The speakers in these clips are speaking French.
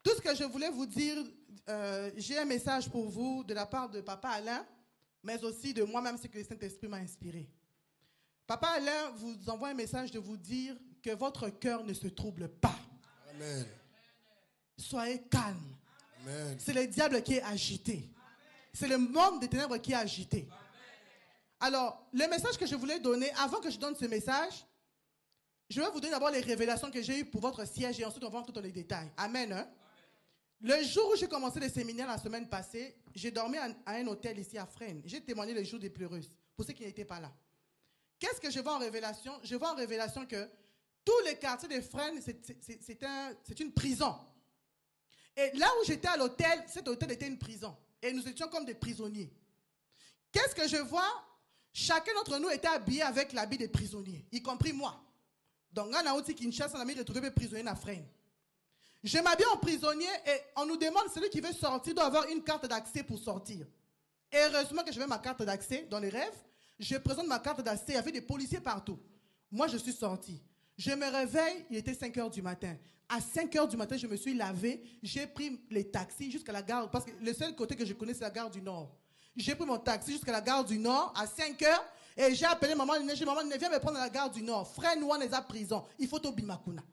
Tout ce que je voulais vous dire, j'ai un message pour vous de la part de Papa Alain, mais aussi de moi-même, ce que le Saint-Esprit m'a inspiré. Papa Alain vous envoie un message de vous dire que votre cœur ne se trouble pas. Amen. Soyez calme. Amen. C'est le diable qui est agité. C'est le monde des ténèbres qui est agité. Alors, le message que je voulais donner, avant que je donne ce message, je vais vous donner d'abord les révélations que j'ai eues pour votre siège et ensuite on va voir tout dans les détails. Amen. Hein? Le jour où j'ai commencé le séminaire la semaine passée, j'ai dormi à un hôtel ici à Fresnes. J'ai témoigné le jour des pleureuses, pour ceux qui n'étaient pas là. Qu'est-ce que je vois en révélation? Je vois en révélation que tous les quartiers de Fresnes, c'est une prison. Et là où j'étais à l'hôtel, cet hôtel était une prison. Et nous étions comme des prisonniers. Qu'est-ce que je vois? Chacun d'entre nous était habillé avec l'habit des prisonniers, y compris moi. Donc, on a aussi Kinshasa, on a retrouvé des prisonniers à Fresnes. Je m'habille en prisonnier et on nous demande, celui qui veut sortir doit avoir une carte d'accès pour sortir. Et heureusement que j'avais ma carte d'accès dans les rêves. Je présente ma carte d'accès, il y avait des policiers partout. Moi, je suis sorti. Je me réveille, il était 5 h du matin. À 5 h du matin, je me suis lavé, j'ai pris les taxis jusqu'à la gare, parce que le seul côté que je connais, c'est la gare du Nord. J'ai pris mon taxi jusqu'à la gare du Nord à 5 h et j'ai appelé maman, j'ai dit, maman, viens me prendre à la gare du Nord. Frère Noir est à prison, il faut au Bimakuna.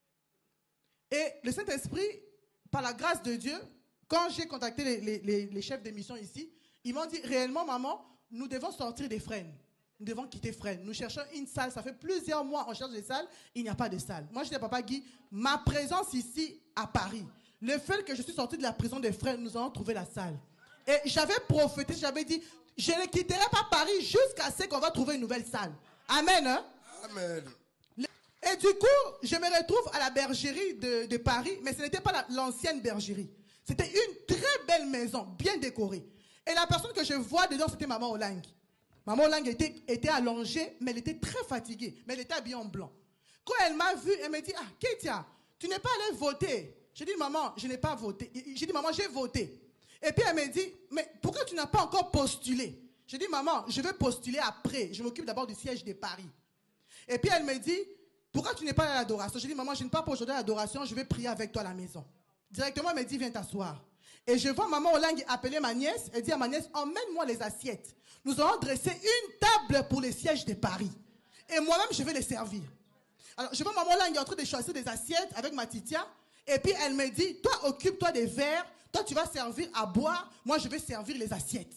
Et le Saint-Esprit, par la grâce de Dieu, quand j'ai contacté les chefs de mission ici, ils m'ont dit, réellement, maman, nous devons sortir des Fresnes. Nous devons quitter Fresnes. Nous cherchons une salle. Ça fait plusieurs mois qu'on cherche des salles. Il n'y a pas de salle. Moi, je dis à Papa Guy, ma présence ici à Paris, le fait que je suis sorti de la prison des Fresnes, nous allons trouver la salle. Et j'avais prophété, j'avais dit, je ne quitterai pas Paris jusqu'à ce qu'on va trouver une nouvelle salle. Amen. Hein? Amen. Et du coup, je me retrouve à la bergerie de Paris, mais ce n'était pas l'ancienne bergerie. C'était une très belle maison, bien décorée. Et la personne que je vois dedans, c'était Maman Olang. Maman Olang était allongée, mais elle était très fatiguée. Mais elle était habillée en blanc. Quand elle m'a vu, elle m'a dit, ah, Ketia, tu n'es pas allée voter. J'ai dit, maman, je n'ai pas voté. J'ai dit, maman, j'ai voté. Et puis elle m'a dit, mais pourquoi tu n'as pas encore postulé? J'ai dit, maman, je vais postuler après. Je m'occupe d'abord du siège de Paris. Et puis elle me dit, pourquoi tu n'es pas à l'adoration? J'ai dit, maman, je ne pars pas aujourd'hui à l'adoration, je vais prier avec toi à la maison. Directement, elle me dit, viens t'asseoir. Et je vois maman Olang appeler ma nièce. Elle dit à ma nièce, emmène-moi les assiettes. Nous allons dresser une table pour les sièges de Paris. Et moi-même, je vais les servir. Alors, je vois maman Olang en train de choisir des assiettes avec ma titia. Et puis, elle me dit, toi, occupe-toi des verres. Toi, tu vas servir à boire. Moi, je vais servir les assiettes.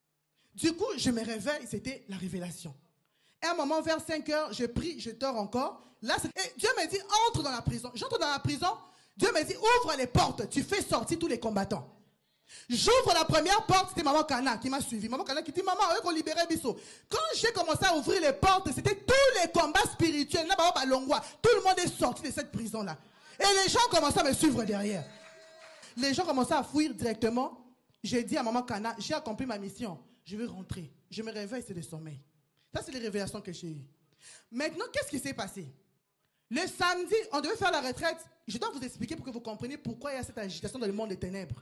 Du coup, je me réveille. C'était la révélation. Et à un moment, vers 5 h, je prie, je dors encore. Là, et Dieu me dit, entre dans la prison. J'entre dans la prison. Dieu me dit, ouvre les portes. Tu fais sortir tous les combattants. J'ouvre la première porte, c'était Maman Kana qui m'a suivi. Maman Kana qui dit, maman, on va libérer Bisso. Quand j'ai commencé à ouvrir les portes, c'était tous les combats spirituels. Là, tout le monde est sorti de cette prison-là. Et les gens commençaient à me suivre derrière. Les gens commençaient à fuir directement. J'ai dit à Maman Kana, j'ai accompli ma mission. Je vais rentrer. Je me réveille, c'est le sommeil. Ça, c'est les révélations que j'ai eues. Maintenant, qu'est-ce qui s'est passé? Le samedi, on devait faire la retraite. Je dois vous expliquer pour que vous compreniez pourquoi il y a cette agitation dans le monde des ténèbres.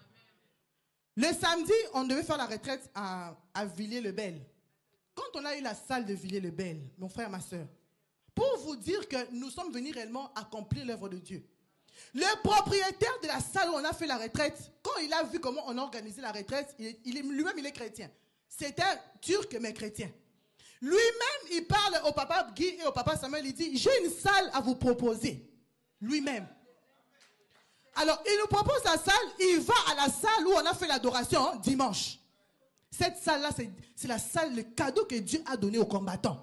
Le samedi, on devait faire la retraite à Villiers-le-Bel. Quand on a eu la salle de Villiers-le-Bel, mon frère, ma soeur, pour vous dire que nous sommes venus réellement accomplir l'œuvre de Dieu. Le propriétaire de la salle où on a fait la retraite, quand il a vu comment on a organisé la retraite, lui-même, il est chrétien. C'était un turc, mais chrétien. Lui-même, il parle au papa Guy et au papa Samuel, il dit, j'ai une salle à vous proposer. Lui-même. Alors, il nous propose la salle, il va à la salle où on a fait l'adoration dimanche. Cette salle-là, c'est la salle, le cadeau que Dieu a donné aux combattants.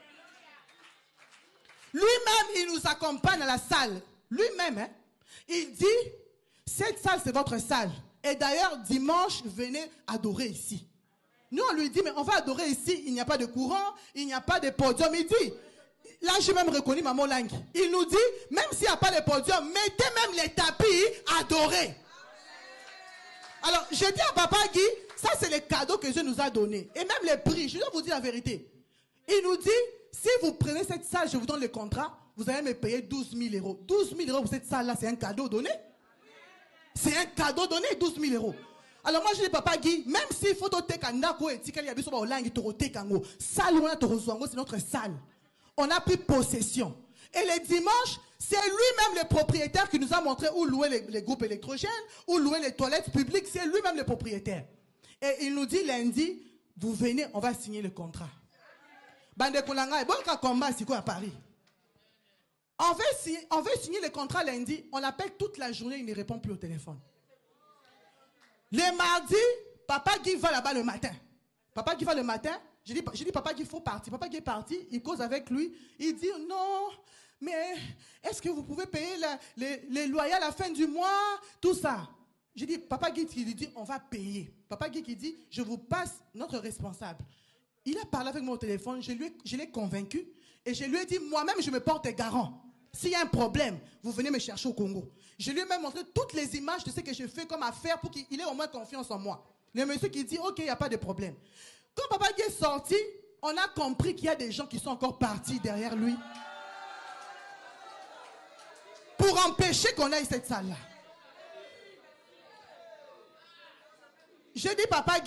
Lui-même, il nous accompagne à la salle. Lui-même, hein, il dit, cette salle, c'est votre salle. Et d'ailleurs, dimanche, venez adorer ici. Nous, on lui dit, mais on va adorer ici, il n'y a pas de courant, il n'y a pas de podium. Il dit, là, j'ai même reconnu Maman Lang. Il nous dit, même s'il n'y a pas de podium, mettez même les tapis, adorez. Alors, je dis à Papa Guy, ça c'est le cadeau que Dieu nous a donné. Et même les prix, je dois vous dire la vérité. Il nous dit, si vous prenez cette salle, je vous donne le contrat, vous allez me payer 12 000 euros. 12 000 euros pour cette salle-là, c'est un cadeau donné. C'est un cadeau donné, 12 000 euros. Alors moi je dis Papa Guy, même s'il faut te kandako et tikali yabiso ba olangi torote kango, salle on a torozwango, c'est notre salle. On a pris possession. Et le dimanche, C'est lui-même le propriétaire qui nous a montré où louer les groupes électrogènes, où louer les toilettes publiques. C'est lui-même le propriétaire. Et il nous dit lundi, vous venez, on va signer le contrat. Bande Kolanga, bon combat, c'est quoi à Paris? On veut signer le contrat lundi, on l'appelle toute la journée, il ne répond plus au téléphone. Le mardi, Papa Guy va là-bas le matin. Papa Guy va le matin, je dis Papa Guy, il faut partir. Papa Guy est parti, il cause avec lui, il dit non, mais est-ce que vous pouvez payer les loyers à la fin du mois, tout ça? Je dis, Papa Guy qui dit, on va payer. Papa Guy qui dit, je vous passe notre responsable. Il a parlé avec moi au téléphone, je l'ai convaincu et je lui ai dit, moi-même, je me porte garant. S'il y a un problème, vous venez me chercher au Congo. Je lui ai même montré toutes les images de ce que je fais comme affaire pour qu'il ait au moins confiance en moi. Le monsieur qui dit, ok, il n'y a pas de problème. Quand Papa Guy est sorti, on a compris qu'il y a des gens qui sont encore partis derrière lui pour empêcher qu'on aille cette salle-là. Je dis, Papa Guy,